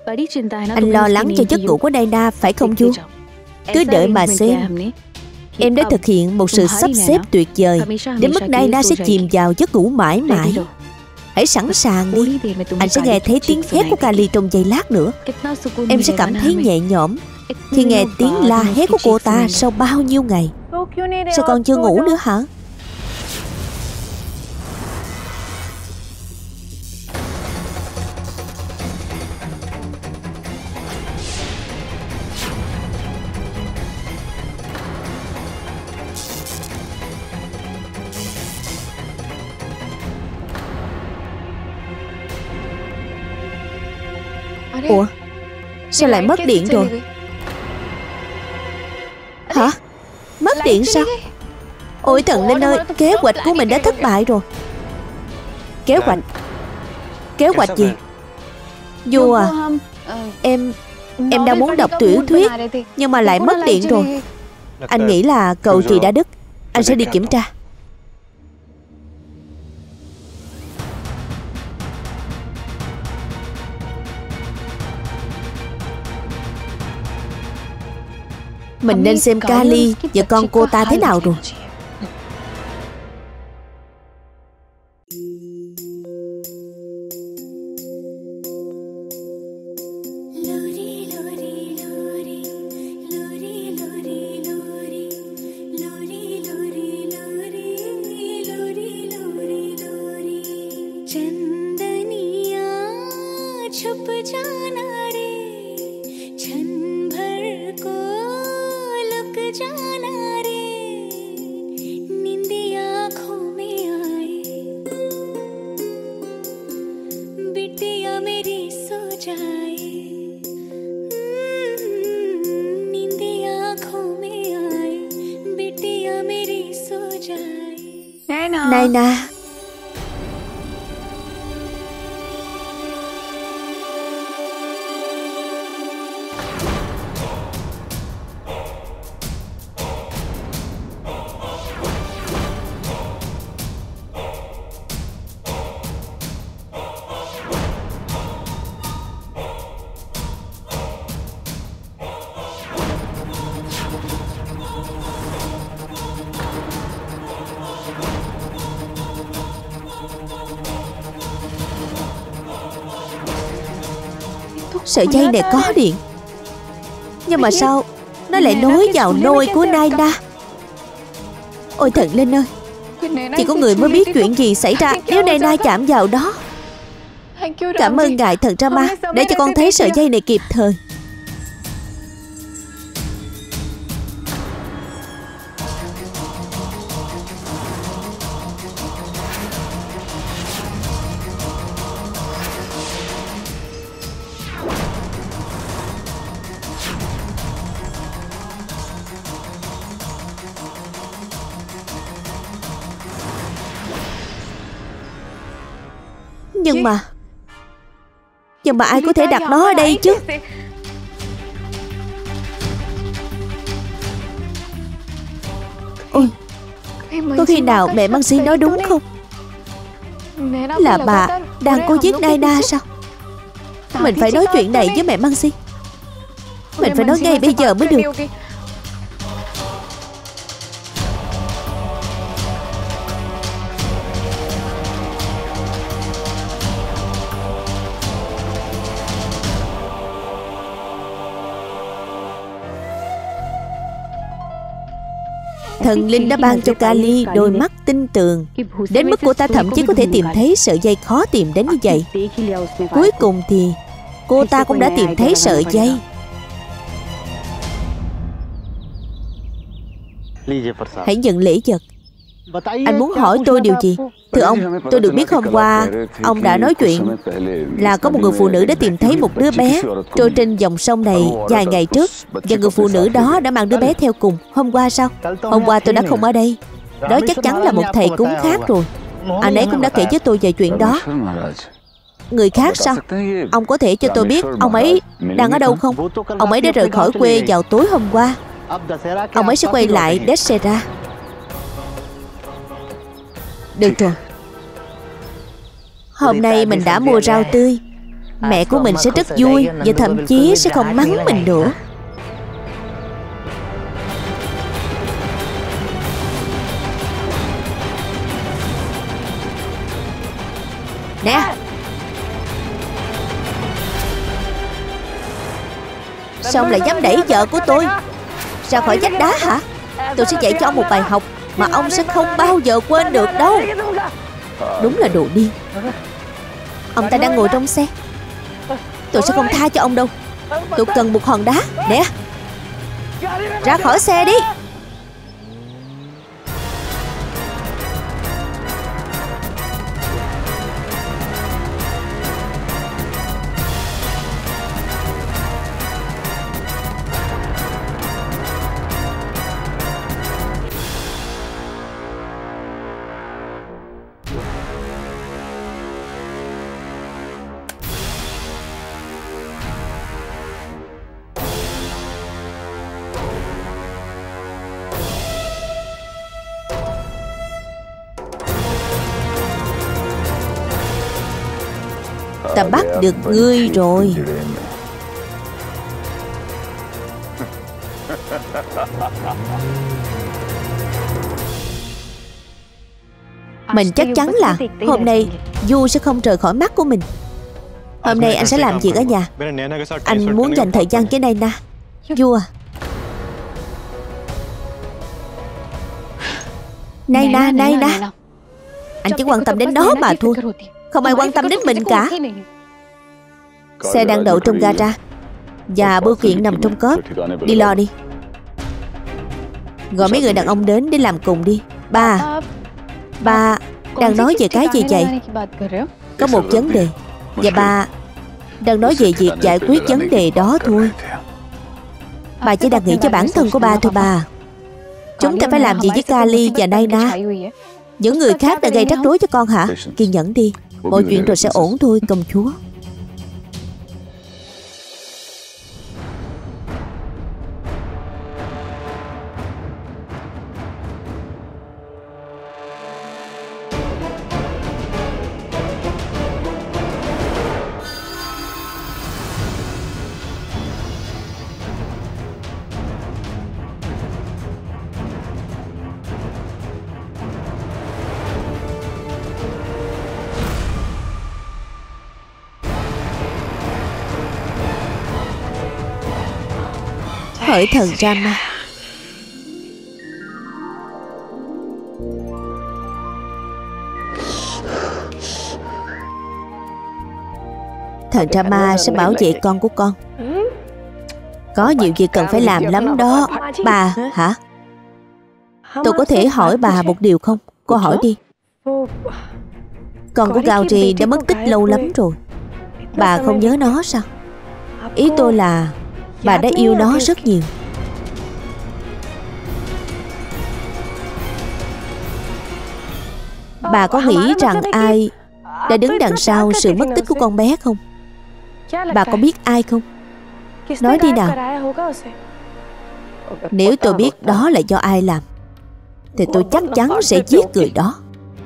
Anh lo lắng cho giấc ngủ của Naina phải không vua? Cứ đợi mà xem. Em đã thực hiện một sự sắp xếp tuyệt vời đến mức Naina sẽ chìm vào giấc ngủ mãi mãi. Hãy sẵn sàng đi. Anh sẽ nghe thấy tiếng hét của Kali trong giây lát nữa. Em sẽ cảm thấy nhẹ nhõm khi nghe tiếng la hét của cô ta sau bao nhiêu ngày. Sao con chưa ngủ nữa hả? Ủa, sao lại mất điện rồi? Hả? Mất điện sao? Ôi thần linh ơi, kế hoạch của mình đã thất bại rồi. Kế hoạch gì? Vua à, em đang muốn đọc tiểu thuyết nhưng mà lại mất điện rồi. Anh nghĩ là cầu trì đã đứt. Anh sẽ đi kiểm tra. Mình nên xem Kali và con cô ta thế nào rồi. Naina, sợi dây này có điện. Nhưng mà sao nó lại nối vào nôi của Naina? Ôi thần linh ơi, chỉ có người mới biết chuyện gì xảy ra nếu Naina chạm vào đó. Cảm ơn ngài thần Rama để cho con thấy sợi dây này kịp thời. Nhưng mà ai có thể đặt nó ở đây chứ? Ôi, có khi nào mẹ Mansi nói đúng không? Là bà đang cố giết Naina sao? Mình phải nói chuyện này với mẹ Mansi. Mình phải nói ngay bây giờ mới được. Thần linh đã ban cho Kali đôi mắt tinh tường đến mức cô ta thậm chí có thể tìm thấy sợi dây khó tìm đến như vậy. Cuối cùng thì cô ta cũng đã tìm thấy sợi dây. Hãy nhận lễ vật. Anh muốn hỏi tôi điều gì? Thưa ông, tôi được biết hôm qua ông đã nói chuyện là có một người phụ nữ đã tìm thấy một đứa bé trôi trên dòng sông này vài ngày trước, và người phụ nữ đó đã mang đứa bé theo cùng. Hôm qua sao? Hôm qua tôi đã không ở đây. Đó chắc chắn là một thầy cúng khác rồi. Anh ấy cũng đã kể với tôi về chuyện đó. Người khác sao? Ông có thể cho tôi biết ông ấy đang ở đâu không? Ông ấy đã rời khỏi quê vào tối hôm qua. Ông ấy sẽ quay lại Dessera. Được rồi. Hôm nay mình đã mua rau tươi, Mẹ của mình sẽ rất vui và thậm chí sẽ không mắng mình nữa. Nè, sao ông lại dám đẩy vợ của tôi ra khỏi vách đá hả? Tôi sẽ dạy cho ông một bài học mà ông sẽ không bao giờ quên được đâu. Đúng là đồ điên. Ông ta đang ngồi trong xe. Tôi sẽ không tha cho ông đâu. Tôi cần một hòn đá. Nè, ra khỏi xe đi. Ta bắt được ngươi rồi. Mình chắc chắn là hôm nay Du sẽ không rời khỏi mắt của mình. Hôm nay anh sẽ làm việc ở nhà. Anh muốn dành thời gian với Naina. Du à, Naina, Naina. Anh chỉ quan tâm đến nó mà thôi. Không ai quan tâm đến mình cả. Xe đang đậu trong gara và bưu kiện nằm trong cốp. Đi lo đi. Gọi mấy người đàn ông đến để làm cùng đi. Ba đang nói về cái gì vậy? Có một vấn đề. Và ba đang nói về việc giải quyết vấn đề đó thôi. Bà chỉ đang nghĩ cho bản thân của ba thôi bà. Chúng ta phải làm gì với Kali và Naina? Những người khác đã gây rắc rối cho con hả? Kiên nhẫn đi. Mọi chuyện rồi sẽ ổn thôi công chúa. Hỡi thần Rama. Thần Rama sẽ bảo vệ con của con. Có nhiều việc cần phải làm lắm đó. Bà hả? Tôi có thể hỏi bà một điều không? Cô hỏi đi. Con của Gauri đã mất tích lâu lắm rồi. Bà không nhớ nó sao? Ý tôi là bà đã yêu nó rất nhiều. Bà có nghĩ rằng ai đã đứng đằng sau sự mất tích của con bé không? Bà có biết ai không? Nói đi nào. Nếu tôi biết đó là do ai làm thì tôi chắc chắn sẽ giết người đó.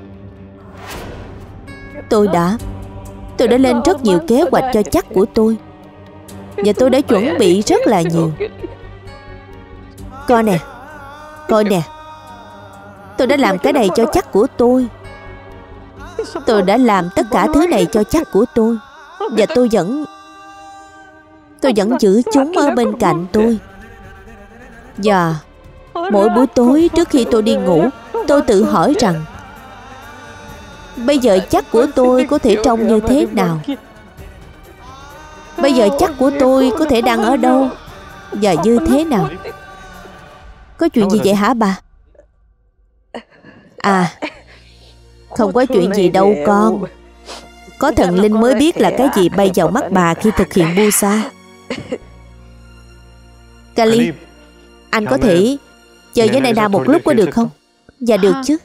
Tôi đã lên rất nhiều kế hoạch cho chắc của tôi. Và tôi đã chuẩn bị rất là nhiều. Coi nè. Tôi đã làm cái này cho chắc của tôi. Tôi đã làm tất cả thứ này cho chắc của tôi. Và tôi vẫn giữ chúng ở bên cạnh tôi. Và mỗi buổi tối trước khi tôi đi ngủ, tôi tự hỏi rằng bây giờ chắc của tôi có thể trông như thế nào? Bây giờ chắc của tôi có thể đang ở đâu và như thế nào? Có chuyện gì vậy hả bà? À, không có chuyện gì đâu con. Có thần linh mới biết là cái gì bay vào mắt bà khi thực hiện Puja. Kali, anh có thể chơi với Naina một lúc có được không? Dạ được chứ.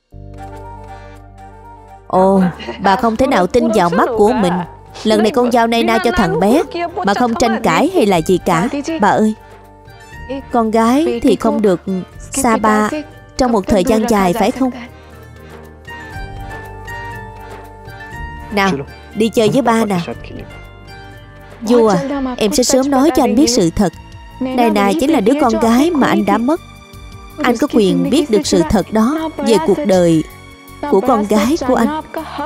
Ồ, bà không thể nào tin vào mắt của mình. Lần này con giao Naina cho thằng bé. Bà không tranh cãi hay là gì cả. Bà ơi, con gái thì không được xa ba trong một thời gian dài phải không? Nào, đi chơi với ba nào. Du à, em sẽ sớm nói cho anh biết sự thật. Nayna chính là đứa con gái mà anh đã mất. Anh có quyền biết được sự thật đó về cuộc đời của con gái của anh.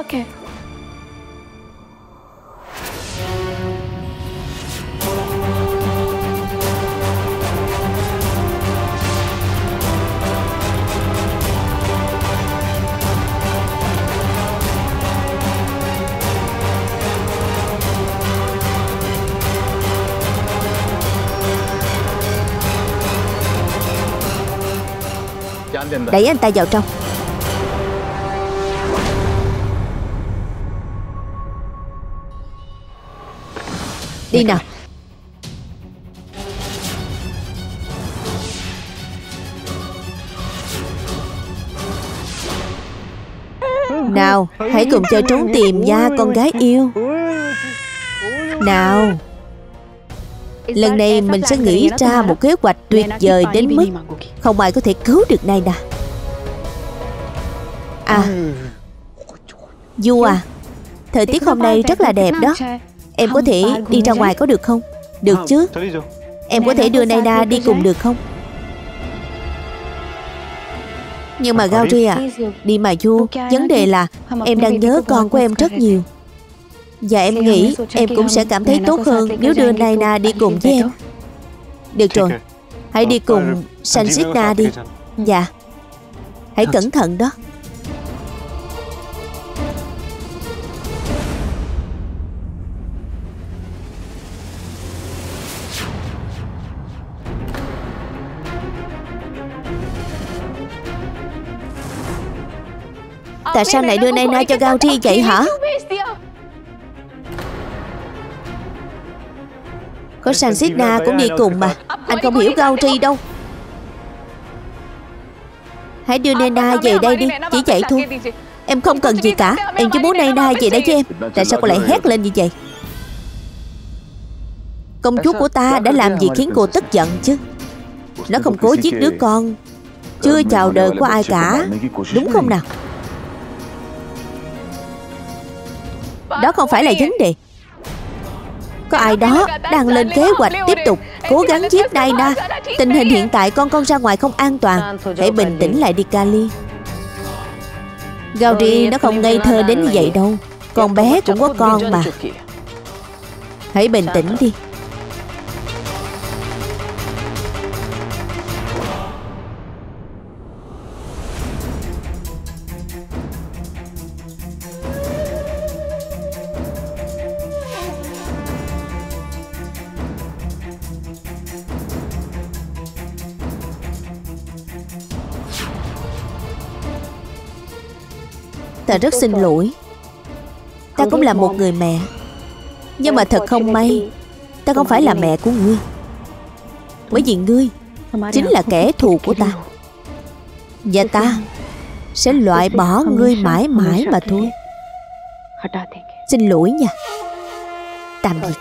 Đẩy anh ta vào trong. Đi nào. Nào, hãy cùng chơi trốn tìm nha con gái yêu. Nào, lần này mình sẽ nghĩ ra một kế hoạch tuyệt vời đến mức không ai có thể cứu được Nayna. À, Du à, thời tiết hôm nay rất là đẹp đó. Em có thể đi ra ngoài có được không? Được chứ. Em có thể đưa Nayna đi cùng được không? Nhưng mà Gauri à, đi mà Du, vấn đề là em đang nhớ con của em rất nhiều. Và em nghĩ em cũng sẽ cảm thấy tốt hơn nếu đưa Nayna đi cùng với em. Được rồi, hãy đi cùng Sanjitna đi. Dạ, hãy cẩn thận đó. Tại sao lại đưa Nayna cho Gauri vậy hả? Có Sanjitna cũng đi cùng mà. Anh không hiểu Gauri đâu. Hãy đưa Nayna về đây đi. Chỉ vậy thôi. Em không cần gì cả. Em chỉ muốn Nayna về đây với em. Tại sao cô lại hét lên như vậy? Công chúa của ta đã làm gì khiến cô tức giận chứ? Nó không cố giết đứa con chưa chào đời của ai cả, đúng không nào? Đó không phải là vấn đề. Có ai đó đang lên kế hoạch tiếp tục cố gắng giết Nayna. Tình hình hiện tại con ra ngoài không an toàn. Hãy bình tĩnh lại đi Kali. Gauri nó không ngây thơ đến như vậy đâu. Con bé cũng có con mà. Hãy bình tĩnh đi. Ta rất xin lỗi. Ta cũng là một người mẹ. Nhưng mà thật không may, ta không phải là mẹ của ngươi. Bởi vì ngươi chính là kẻ thù của ta. Và ta sẽ loại bỏ ngươi mãi mãi mà thôi. Xin lỗi nha. Tạm biệt.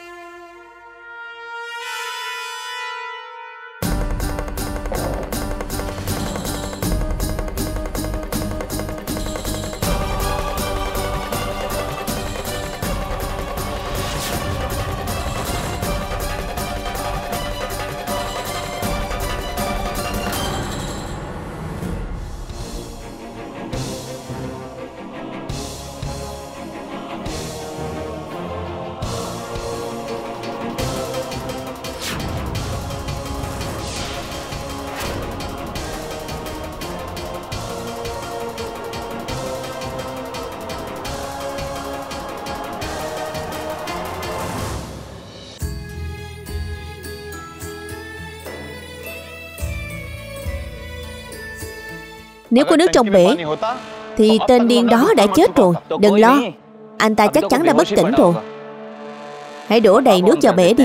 Nếu có nước trong bể thì tên điên đó đã chết rồi. Đừng lo, anh ta chắc chắn đã bất tỉnh rồi. Hãy đổ đầy nước vào bể đi.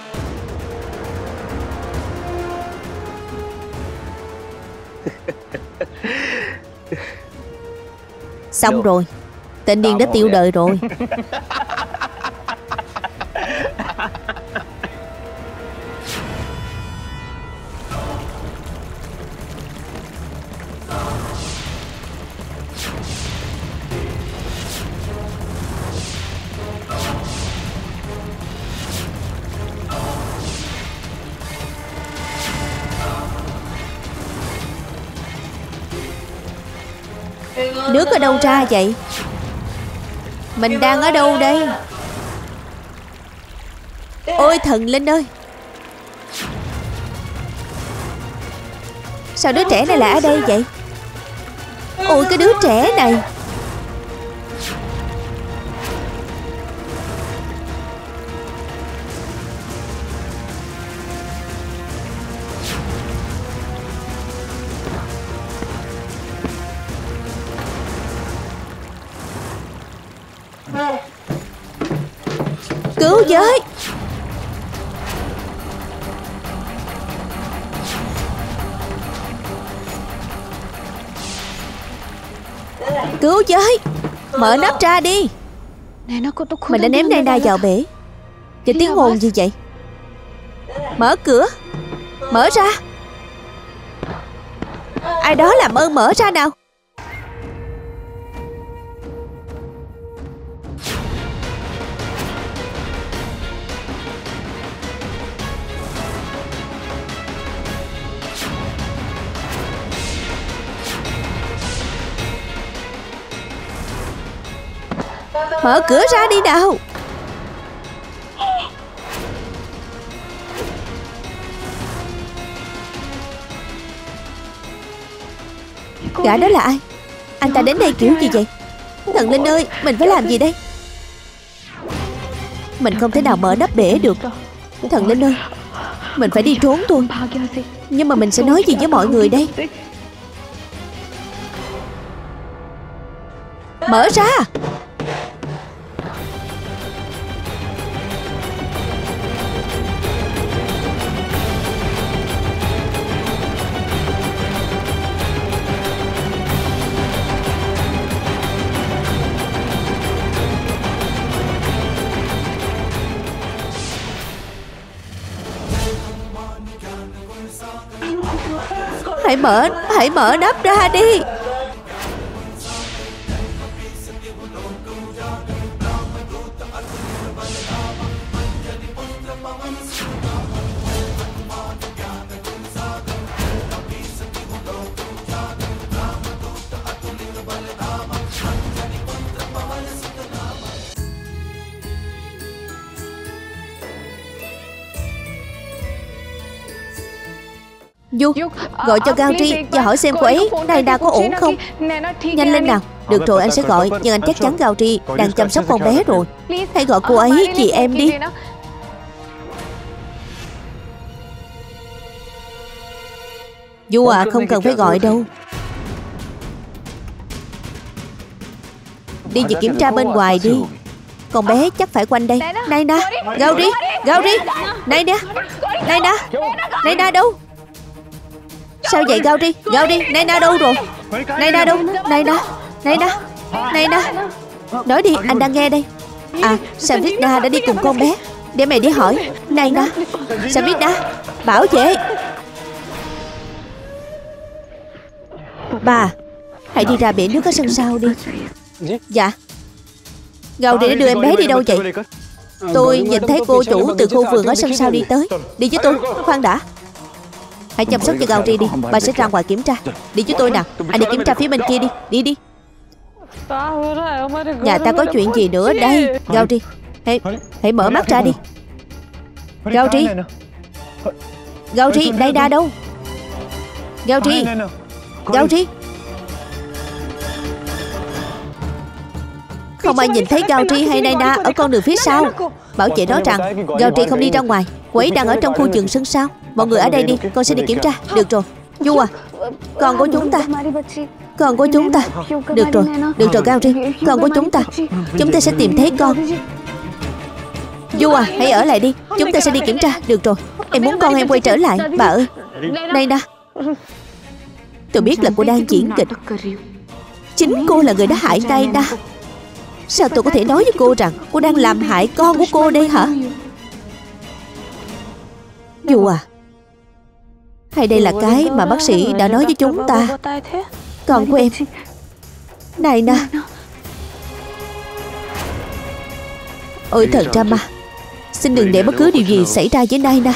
Xong rồi, tên điên đã tiêu đời rồi. Nước ở đâu ra vậy? Mình đang ở đâu đây? Ôi thần linh ơi! Sao đứa trẻ này lại ở đây vậy? Ôi cái đứa trẻ này! Cứu với! Cứu với! Mở nắp ra đi! Mình đã ném Nana vào bể. Cái tiếng ồn gì vậy? Mở cửa! Mở ra! Ai đó làm ơn mở ra nào! Mở cửa ra đi nào! Gã đó là ai? Anh ta đến đây kiểu gì vậy? Thần linh ơi, mình phải làm gì đây? Mình không thể nào mở nắp bể được. Thần linh ơi, mình phải đi trốn thôi. Nhưng mà mình sẽ nói gì với mọi người đây? Mở ra! Hãy mở nắp ra đi! Du, gọi cho Gauri và hỏi xem cô ấy Nana có ổn không. Nhanh lên nào. Được rồi, anh sẽ gọi. Nhưng anh chắc chắn Gauri đang chăm sóc con bé rồi. Hãy gọi cô ấy vì em đi. Du à, không cần phải gọi đâu. Đi về kiểm tra bên ngoài đi. Con bé chắc phải quanh đây. Nana, Gauri, Gauri, Nana, Nana, Nana đâu? Sao vậy Gauri? Gauri, Nana đâu rồi? Nana đâu? Nana, Nana, Nana. Nói đi, anh đang nghe đây. À, Samrita đã đi cùng con bé. Để mày đi hỏi. Nana, Samrita, bảo vệ. Bà, hãy đi ra bể nước ở sân sau đi. Dạ. Gauri đã đưa em bé đi đâu vậy? Tôi nhìn thấy cô chủ từ khu vườn ở sân sau đi tới. Đi với tôi. Khoan đã. Hãy chăm sóc cho Gauri đi. Bà sẽ ra ngoài kiểm tra. Đi với tôi nào. Anh đi kiểm tra phía bên kia đi. Đi đi. Nhà ta có chuyện gì nữa đây? Gauri, hãy mở mắt ra đi. Gauri, Gauri, Nana đâu? Gauri, Gauri. Không ai nhìn thấy Gauri hay Nana ở con đường phía sau. Bảo vệ nói rằng Gauri không đi ra ngoài. Cô ấy đang ở trong khu vườn sân sau. Mọi người ở đây đi, con sẽ đi kiểm tra. Được rồi. Du à, con của chúng ta. Con của chúng ta. Được rồi Gauri, con của chúng ta. Chúng ta sẽ tìm thấy con. Du à, hãy ở lại đi. Chúng ta sẽ đi kiểm tra. Được rồi. Em muốn con em quay trở lại. Bà ơi, Nana, tôi biết là cô đang diễn kịch. Chính cô là người đã hại Nana. Sao tôi có thể nói với cô rằng cô đang làm hại con của cô đây hả? Du à, hay đây là cái mà bác sĩ đã nói với chúng ta? Con của em, Nana. Ôi thần Rama, xin đừng để bất cứ điều gì xảy ra với Nana.